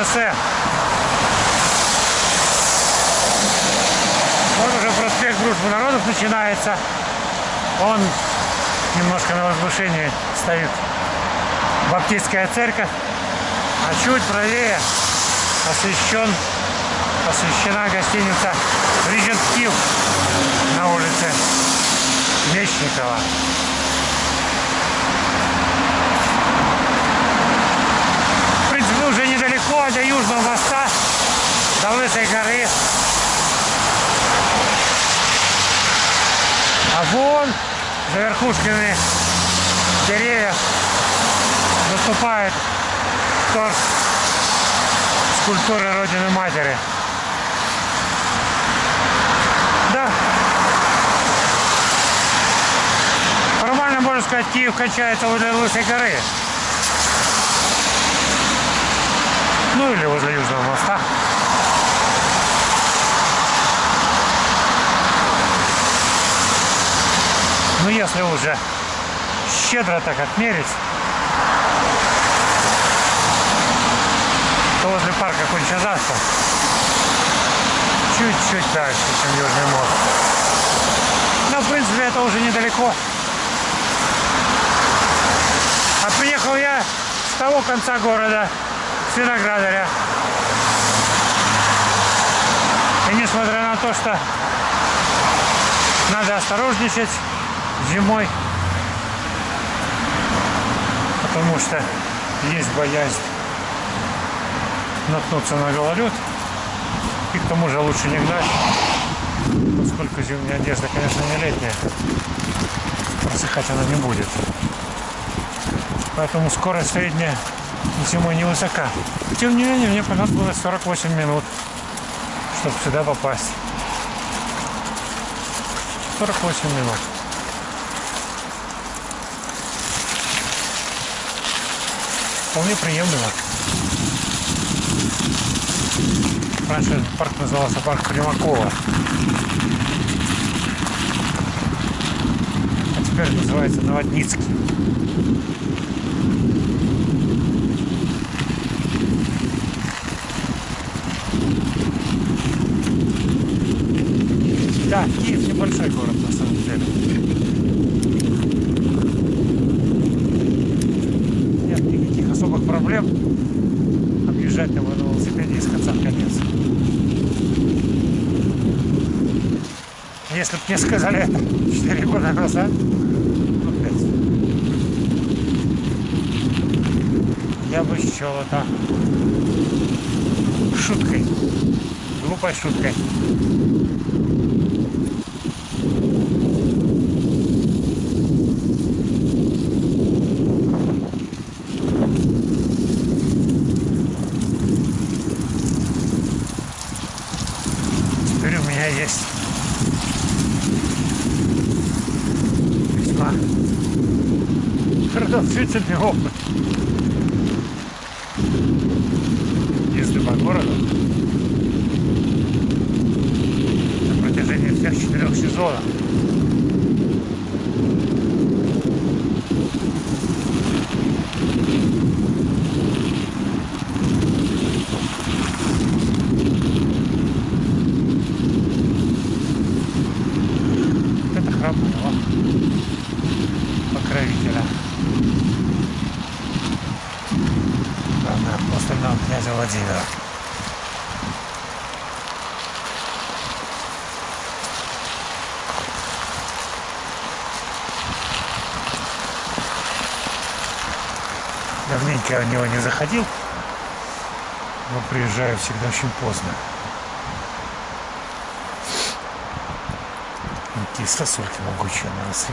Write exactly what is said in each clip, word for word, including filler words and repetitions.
шоссе. Вот уже проспект Дружбы Народов начинается. Он немножко на возвышении стоит Баптистская церковь, а чуть правее освещен, освещена гостиница Regent Hill на улице Мечникова. В принципе, уже недалеко до Южного моста, до Лысой горы. А вон за верхушками деревьев выступает торс скульптуры Родины Матери. Да. Формально можно сказать, Киев кончается возле Лысой горы. Ну или возле Южного моста. Ну если уже щедро так отмерить, то возле парка Конча-Заспа чуть-чуть дальше, чем Южный мост. Но в принципе это уже недалеко. А приехал я с того конца города, с Виноградаря. И несмотря на то, что надо осторожничать зимой, потому что есть боязнь наткнуться на гололед, и к тому же лучше не гнать, поскольку зимняя одежда, конечно, не летняя, просыхать она не будет. Поэтому скорость средняя зимой невысока. Тем не менее, мне понадобилось сорок восемь минут, чтобы сюда попасть. сорок восемь минут. Вполне приемлемо. Раньше этот парк назывался парк Примакова, а теперь называется Новодницкий. Да, Киев небольшой город на самом деле. Нет никаких особых проблем объезжать его на велосипеде из конца в конец. Если бы мне сказали это четыре года назад, опять, я бы счел это шуткой, глупой шуткой. Теперь у меня есть весьма продолжительный опыт езды по городу на протяжении всех четырех сезонов. Это храм моего покровителя, главного апостольного князя Владимира. Давненько я в него не заходил, но приезжаю всегда очень поздно. Какие сосульки могучие наросли.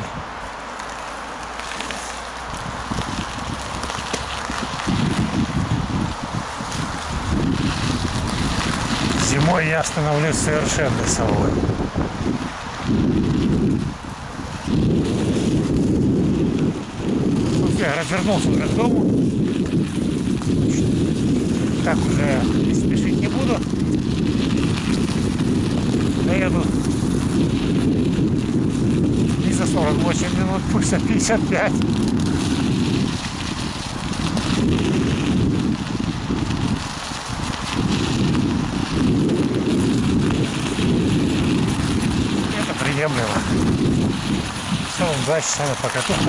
Зимой я становлюсь совершенной совой. Я развернулся уже к дому. Так уже спешить не буду. Доеду не за сорок восемь минут, пусть за пятьдесят пять. приемлемо. В целом два часа на покатуху.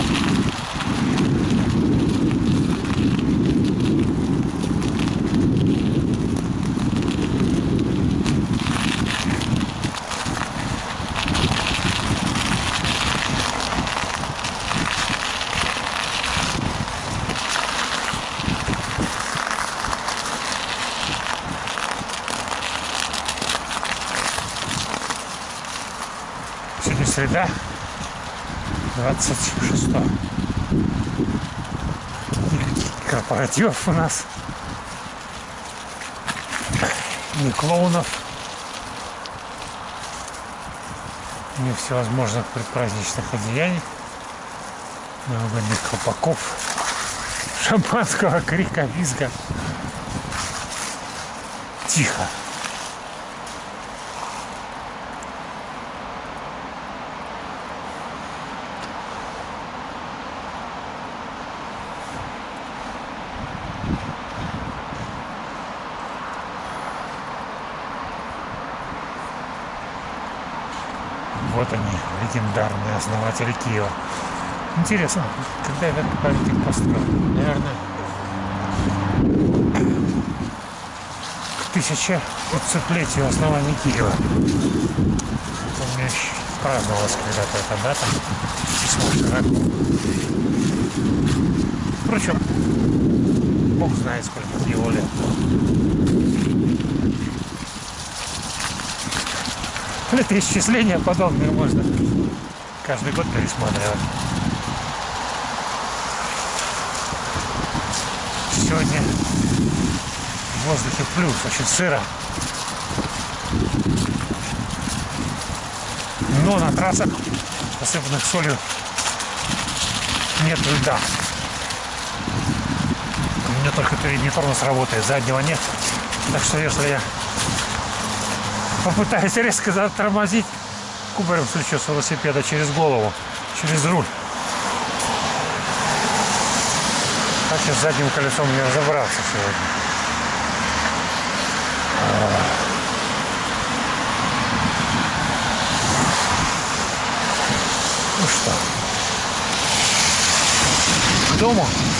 Сегодня среда, двадцать шестое. Никаких корпоративов у нас, ни клоунов, ни всевозможных предпраздничных одеяний, новогодних колпаков, шампанского, крика, визга. Тихо. Вот они, легендарные основатели Киева. Интересно, когда этот памятник построен? Наверное, к тысяча пятисотлетию основания Киева. Помню, еще праздновалась когда-то эта дата. Весьма широко. Впрочем, Бог знает, сколько Киеву лет. Летоисчисления подобные можно каждый год пересматривать. Сегодня в воздухе плюс, очень сыро. Но на трассах, посыпанных солью, нет льда. У меня только передний тормоз работает, заднего нет. Так что если я попытаюсь резко затормозить, кубарем слечу с велосипеда через голову, через руль. Хотя с задним колесом не разобраться сегодня. Ну что, к дому.